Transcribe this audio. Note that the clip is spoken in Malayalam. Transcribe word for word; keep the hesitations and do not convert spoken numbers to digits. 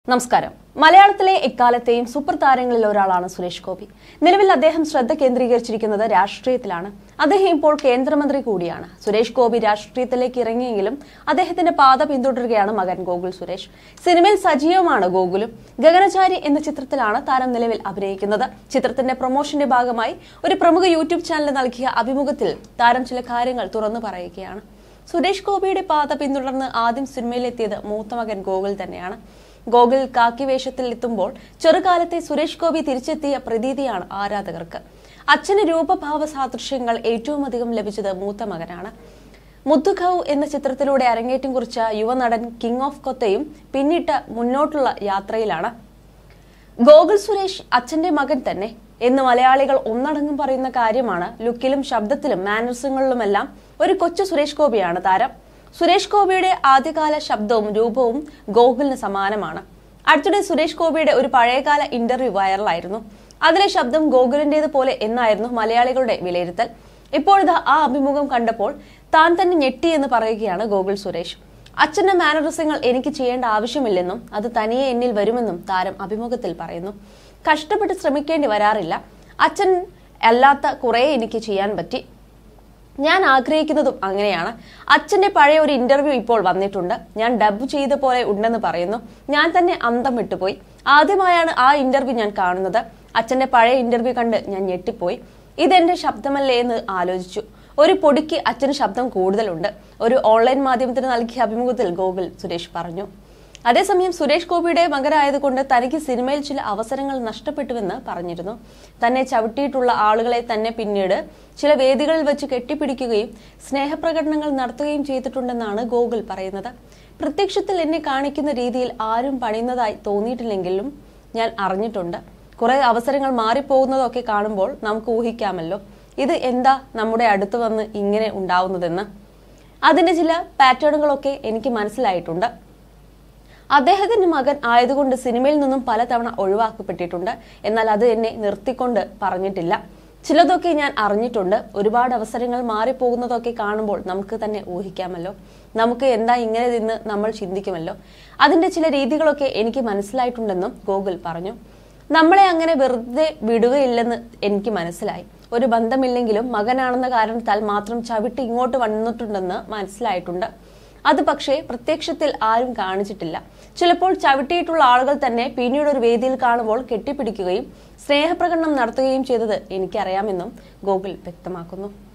നമസ്കാരം. മലയാളത്തിലെ എക്കാലത്തെയും സൂപ്പർ താരങ്ങളിൽ ഒരാളാണ് സുരേഷ് ഗോപി. നിലവിൽ അദ്ദേഹം ശ്രദ്ധ കേന്ദ്രീകരിച്ചിരിക്കുന്നത് രാഷ്ട്രീയത്തിലാണ്. അദ്ദേഹം ഇപ്പോൾ കേന്ദ്രമന്ത്രി കൂടിയാണ്. സുരേഷ് ഗോപി രാഷ്ട്രീയത്തിലേക്ക് ഇറങ്ങിയെങ്കിലും അദ്ദേഹത്തിന്റെ പാത പിന്തുടരുകയാണ് മകൻ ഗോകുൽ സുരേഷ്. സിനിമയിൽ സജീവമാണ് ഗോകുലും. ഗഗനചാരി എന്ന ചിത്രത്തിലാണ് താരം നിലവിൽ അഭിനയിക്കുന്നത്. ചിത്രത്തിന്റെ പ്രൊമോഷന്റെ ഭാഗമായി ഒരു പ്രമുഖ യൂട്യൂബ് ചാനൽ നൽകിയ അഭിമുഖത്തിൽ താരം ചില കാര്യങ്ങൾ തുറന്നു പറയുകയാണ്. സുരേഷ് ഗോപിയുടെ പാത പിന്തുടർന്ന് ആദ്യം സിനിമയിലെത്തിയത് മൂത്ത മകൻ ഗോകുൽ തന്നെയാണ്. ഗോകുൽ കാക്കി വേഷത്തിൽ എത്തുമ്പോൾ ചെറുകാലത്തെ സുരേഷ് ഗോപി തിരിച്ചെത്തിയ പ്രതീതിയാണ് ആരാധകർക്ക്. അച്ഛന് രൂപഭാവ സാദൃശ്യങ്ങൾ ഏറ്റവും അധികം ലഭിച്ചത് മൂത്ത മകനാണ്. മുത്തുഖൌ എന്ന ചിത്രത്തിലൂടെ അരങ്ങേറ്റം കുറിച്ച യുവനടൻ കിങ് ഓഫ് കൊത്തയും പിന്നിട്ട് മുന്നോട്ടുള്ള യാത്രയിലാണ്. ഗോകുൽ സുരേഷ് അച്ഛന്റെ മകൻ തന്നെ എന്ന് മലയാളികൾ ഒന്നടങ്കം പറയുന്ന കാര്യമാണ്. ലുക്കിലും ശബ്ദത്തിലും മാനറിസങ്ങളിലുമെല്ലാം ഒരു കൊച്ചു സുരേഷ് ഗോപിയാണ് താരം. സുരേഷ് ഗോപിയുടെ ആദ്യകാല ശബ്ദവും രൂപവും ഗോകുലിന് സമാനമാണ്. അടുത്തിടെ സുരേഷ് ഗോപിയുടെ ഒരു പഴയകാല ഇന്റർവ്യൂ വൈറലായിരുന്നു. അതിലെ ശബ്ദം ഗോകുലിന്റേത് പോലെ എന്നായിരുന്നു മലയാളികളുടെ വിലയിരുത്തൽ. ഇപ്പോഴത്തെ ആ അഭിമുഖം കണ്ടപ്പോൾ താൻ തന്നെ ഞെട്ടി എന്ന് പറയുകയാണ് ഗോകുൽ സുരേഷ്. അച്ഛന്റെ മാനറിസങ്ങൾ എനിക്ക് ചെയ്യേണ്ട ആവശ്യമില്ലെന്നും അത് തനിയെ എന്നിൽ വരുമെന്നും താരം അഭിമുഖത്തിൽ പറയുന്നു. കഷ്ടപ്പെട്ട് ശ്രമിക്കേണ്ടി വരാറില്ല. അച്ഛൻ അല്ലാത്ത കുറെ എനിക്ക് ചെയ്യാൻ പറ്റി. ഞാൻ ആഗ്രഹിക്കുന്നതും അങ്ങനെയാണ്. അച്ഛന്റെ പഴയ ഒരു ഇന്റർവ്യൂ ഇപ്പോൾ വന്നിട്ടുണ്ട്. ഞാൻ ഡബ് ചെയ്ത പോലെ ഉണ്ടെന്ന് പറയുന്നു. ഞാൻ തന്നെ അന്തം വിട്ടുപോയി. ആദ്യമായാണ് ആ ഇന്റർവ്യൂ ഞാൻ കാണുന്നത്. അച്ഛന്റെ പഴയ ഇന്റർവ്യൂ കണ്ട് ഞാൻ ഞെട്ടിപ്പോയി. ഇതെന്റെ ശബ്ദമല്ലേ എന്ന് ആലോചിച്ചു. ഒരു പൊടിക്ക് അച്ഛന് ശബ്ദം കൂടുതലുണ്ട്. ഒരു ഓൺലൈൻ മാധ്യമത്തിന് നൽകിയ അഭിമുഖത്തിൽ ഗോകുൽ സുരേഷ് പറഞ്ഞു. അതേസമയം സുരേഷ് ഗോപിയുടെ മകനായതുകൊണ്ട് തനിക്ക് സിനിമയിൽ ചില അവസരങ്ങൾ നഷ്ടപ്പെട്ടുവെന്ന് പറഞ്ഞിരുന്നു. തന്നെ ചവിട്ടിയിട്ടുള്ള ആളുകളെ തന്നെ പിന്നീട് ചില വേദികളിൽ വെച്ച് കെട്ടിപ്പിടിക്കുകയും സ്നേഹപ്രകടനങ്ങൾ നടത്തുകയും ചെയ്തിട്ടുണ്ടെന്നാണ് ഗോകുൽ പറയുന്നത്. പ്രത്യക്ഷത്തിൽ എന്നെ കാണിക്കുന്ന രീതിയിൽ ആരും പണിയുന്നതായി തോന്നിയിട്ടില്ലെങ്കിലും ഞാൻ അറിഞ്ഞിട്ടുണ്ട്. കുറെ അവസരങ്ങൾ മാറിപ്പോകുന്നതൊക്കെ കാണുമ്പോൾ നമുക്ക് ഊഹിക്കാമല്ലോ, ഇത് എന്താ നമ്മുടെ അടുത്ത് വന്ന് ഇങ്ങനെ ഉണ്ടാവുന്നതെന്ന്. അതിന്റെ ചില പാറ്റേണുകളൊക്കെ എനിക്ക് മനസ്സിലായിട്ടുണ്ട്. അദ്ദേഹത്തിന്റെ മകൻ ആയതുകൊണ്ട് സിനിമയിൽ നിന്നും പലതവണ ഒഴിവാക്കപ്പെട്ടിട്ടുണ്ട്. എന്നാൽ അത് എന്നെ നിർത്തിക്കൊണ്ട് പറഞ്ഞിട്ടില്ല. ചിലതൊക്കെ ഞാൻ അറിഞ്ഞിട്ടുണ്ട്. ഒരുപാട് അവസരങ്ങൾ മാറിപ്പോകുന്നതൊക്കെ കാണുമ്പോൾ നമുക്ക് തന്നെ ഊഹിക്കാമല്ലോ, നമുക്ക് എന്താ ഇങ്ങനെ നിന്ന് നമ്മൾ ചിന്തിക്കുമല്ലോ. അതിന്റെ ചില രീതികളൊക്കെ എനിക്ക് മനസ്സിലായിട്ടുണ്ടെന്നും ഗോകുൽ പറഞ്ഞു. നമ്മളെ അങ്ങനെ വെറുതെ വിടുകയില്ലെന്ന് എനിക്ക് മനസ്സിലായി. ഒരു ബന്ധമില്ലെങ്കിലും മകനാണെന്ന കാരണത്താൽ മാത്രം ചവിട്ടി ഇങ്ങോട്ട് വന്നിട്ടുണ്ടെന്ന് മനസ്സിലായിട്ടുണ്ട്. അത് പക്ഷേ പ്രത്യക്ഷത്തിൽ ആരും കാണിച്ചിട്ടില്ല. ചിലപ്പോൾ ചവിട്ടിയിട്ടുള്ള ആളുകൾ തന്നെ പിന്നീട് ഒരു വേദിയിൽ കാണുമ്പോൾ കെട്ടിപ്പിടിക്കുകയും സ്നേഹപ്രകടനം നടത്തുകയും ചെയ്തത് എനിക്കറിയാമെന്നും ഗോകുൽ വ്യക്തമാക്കുന്നു.